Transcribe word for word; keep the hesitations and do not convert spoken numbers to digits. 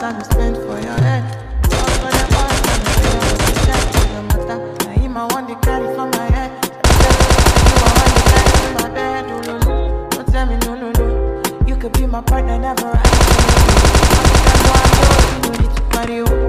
time you spend for your head. All for the boys, and the girls, the check for your matter. Now him I want to carry for my head. You I want to carry for my bed. Oh, no, no. Don't tell me no, no, no. You could be my partner, never. I don't know, I know you don't need to party.